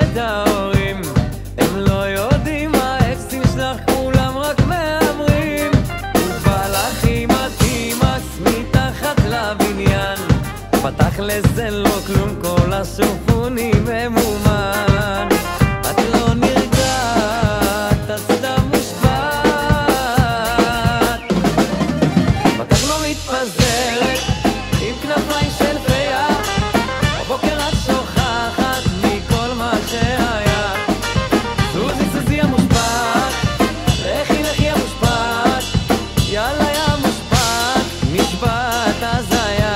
את ההורים, הם לא יודעים מה האקסים שלך, כולם רק מאמרים. הוא בא לך עם הטימאס מתחת לבניין, פתח לזה לא כלום, כל השופוני ממומן. את לא נרגעת, את סתם מושפעת, בטח לא מתפזרת עם כנפיים של פיה, בבוקר את שוכחת מכל מה שהיה. סוזי סוזי המושפעת, לכי לכי המושפעת, יאללה יא המושפעת, נשבעת הזיה.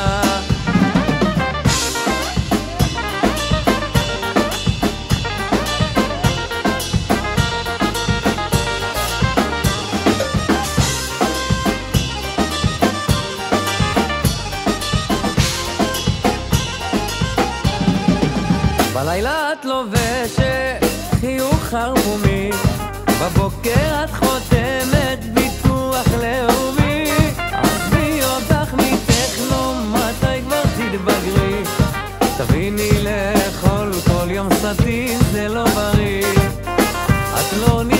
בלילה את לובשת חיוך חרמומי, בבוקר את חותמת ביטוח לאומי. עזבי אותך מטכנו, מתי כבר תתבגרי? תביני לאכול כל יום סטין זה לא בריא. את לא